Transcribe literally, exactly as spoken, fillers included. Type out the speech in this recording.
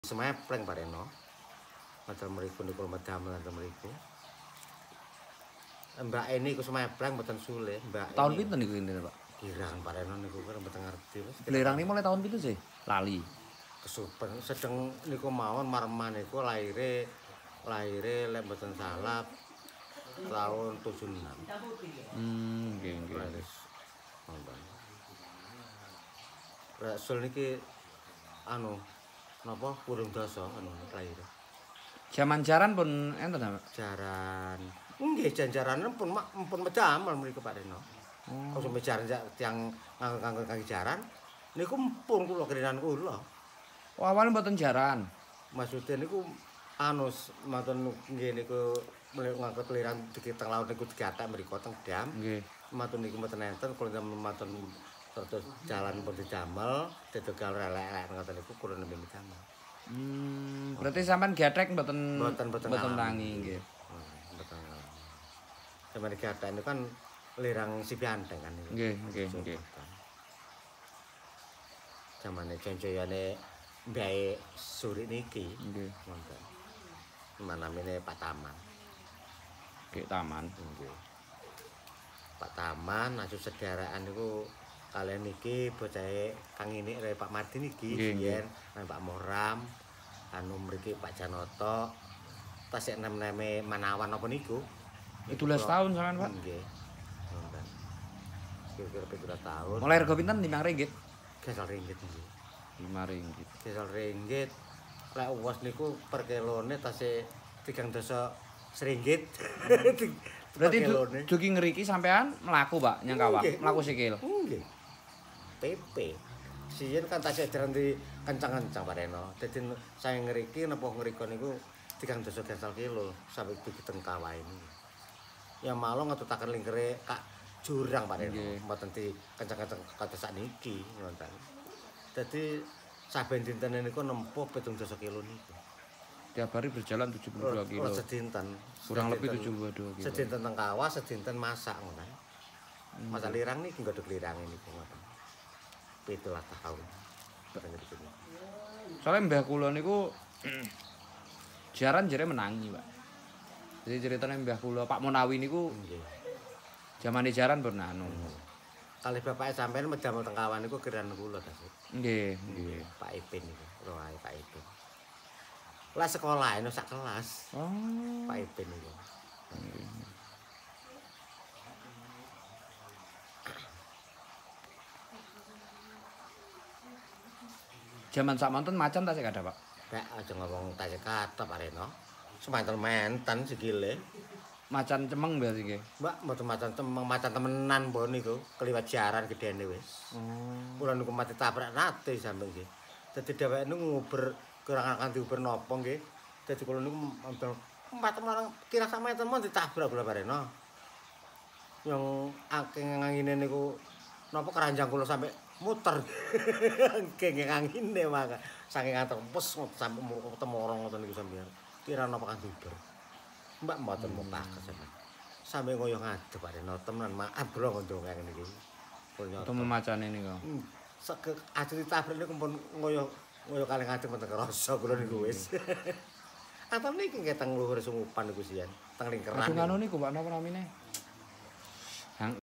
Semepleng Pak Reno. Model mriku niku medamel wonten mriku. Mbak ini ku semepleng mboten sule, Mbak. Tahun pinten niku intine, Pak? Kirang Pak Reno niku kan mboten ngerti. Belerang ini mulai tahun pinten sih? Lali. Kesupen sedeng niku mawon marman niku laire laire lek mboten salah tahun tujuh enam. Hmm, nggih nggih. Wonten. Rasul niki anu napa kurung dasa anu laire. Jaman jaran pun enten ta, Pak? Jaran. Nggih, janjaran pun pun medamel mriku Pak Reno. Oh. Kok sampe jaran tiyang nganggo kangge jaran niku pun kula kerinan kula. Oh, awalnya mboten jaran. Maksudnya niku anu maten nggih niku nganggo keliran dikit teng laut niku digatek mriku teng dam. Nggih. Matun niku mboten enten kula matun terus jalan pun didamel, didogal relek-relek ngoten niku kula nembe damel. Hmm, berarti sampean gathek mboten mboten mboten tangi nggih. Mboten. Sampeyan gathek niku kan lirang si pianteng kan niku. Nggih, nggih, nggih. Zamane concoyane mbae suri niki. Nggih. Wonten. Manamine Pak Taman. Nggih, Taman. Nggih. Pak Taman aju sedhereken niku kalian niki bocahe Kang ini re Pak Martin niki biyen nang Pak Moram anu mriki Pak Janoto tasik nem-neme Manawan apa niku tujuh belas tahun sampean Pak nggih wonten kira-kira tujuh belas tahun mulai rego pinten lima ringgit gesal ringgit nggih lima ringgit gesal ringgit lek uwas niku per kilone tasik tigang dasa seringgit berarti dugi ngeriki sampean melaku Pak nyang kawah melaku sikil nggih P P. Siyen kan tasik diranti kencang-kencang Pak Reno. Dadi saya ngriki napa ngriko niku tigang dasa gangsal kilo sampai dugi teng kawah ini. Ya malah ngetutaken lingkere kak jurang Pak Reno. Mboten di kencang-kencang kados sakniki ngoten. Dadi saben dinten niku nempuh pitung dasa kilo niku. Tiap hari berjalan tujuh puluh dua kilo. Sedinten. Kurang lebih tujuh puluh dua kilo. Sedinten teng kawah, sedinten masak ngoten. Masak lirang niki nggodhog lirang niku ngoten. Pitulah tahun. Soalnya mbah kula niku jaran jare menangi, Pak. Jadi ceritanya mbah kula Pak Monawi niku nggih. Jamane jaran pun anu. Kalih bapake sampean medamel teng kawan niku geran kula ta, Nggih, nggih. Pak Ipin niku, roae Pak Ipin. Lah sekolah eno sak kelas. Oh, Pak Ipin niku. Jaman sakmonten macan tasik ada, Pak. Nek aja ngomong tasik kata Pak Reno. Semanten menten sikile. Macan cemeng berarti nggih. Mbak, mboten macan cemeng, macan temenan mbon niku, keliwat jaran gedene wis. Oh. Kula niku mati tabrak nate sampe nggih. Dadi dheweke niku nguber kurang akan diuber napa nggih. Dadi kula niku empat temen kira sak meter mon ditabrak kula Pak Reno. Yang akeh ngangine niku napa keranjang kula sampe muter kenging angine maka saking antempes sampe temorong ngoten niku sampeyan kira napa kan diuber mbak mboten mupakas sampeyan sampe ngoyo ngadep Pak Reno temenan maaf bro ndongeng niki ketemu macane niku sek ajeng ditabrak niku pun ngoyo ngoyo kalih ngadep mboten krasa kula niku wis atau niki nggih teng luhur sungupan niku sian teng lingkeran langsung anu niku Pak napa namine